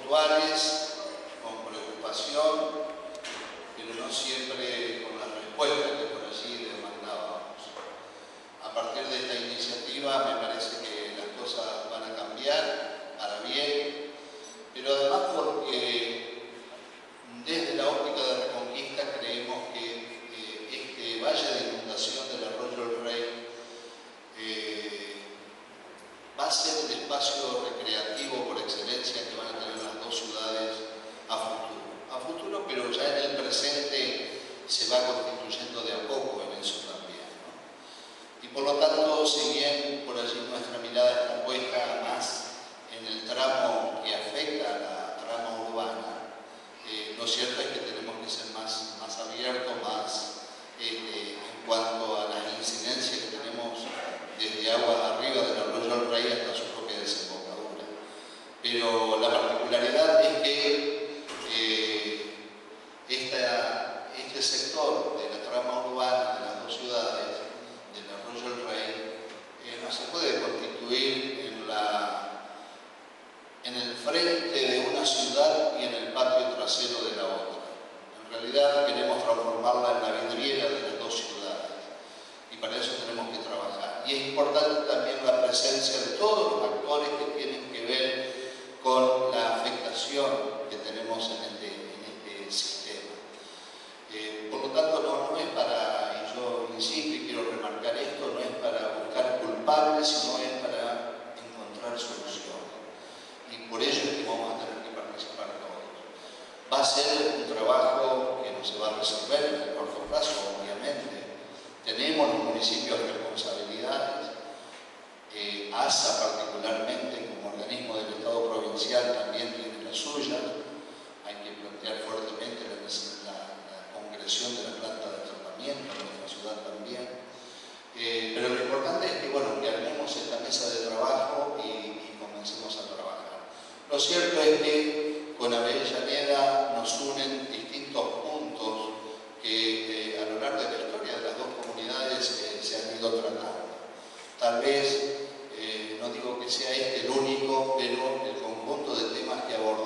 puntuales, con preocupación, pero no siempre con la respuesta que por allí demandábamos. A partir de esta iniciativa me parece que las cosas van a cambiar para bien, pero además porque desde la óptica de Reconquista creemos que este valle de inundación del arroyo El Rey va a ser el espacio recreativo por excelencia que van a tener las dos ciudades a futuro, pero ya en el presente se va constituyendo de a poco en eso también, ¿no? Y por lo tanto, si bien por allí nuestra mirada está puesta más en el tramo que afecta a la trama urbana, lo cierto es que tenemos que ser más abiertos, más en cuanto a las incidencias que tenemos desde aguas arriba del arroyo El Rey hasta su propia desembocadura. Pero la particularidad es que este sector de la trama urbana de las dos ciudades, del arroyo El Rey, no se puede constituir en el frente de una ciudad y en el patio trasero de la otra. En realidad queremos transformarla en la vidriera de las dos ciudades y para eso tenemos que trabajar. Y es importante también la presencia de todos los actores que tienen que ver con la afectación que tenemos en este sistema. Por lo tanto, no es para, y yo insisto y quiero remarcar esto, no es para buscar culpables, sino es para encontrar soluciones. Y por ello es que vamos a tener que participar todos. Va a ser un trabajo que no se va a resolver en el corto plazo, obviamente. Tenemos los municipios responsabilidades. ASA particularmente, como organismo del Estado provincial, también tiene la suya. Hay que plantear fuertemente la concreción de la planta de tratamiento en nuestra ciudad también. Pero lo importante es que, bueno, que armemos esta mesa de trabajo y comencemos a trabajar. Lo cierto es que con Avellaneda nos unen distintos puntos que a lo largo de la historia de las dos comunidades se han ido tratando. Tal vez, no digo que sea este el único, pero el conjunto de temas que abordamos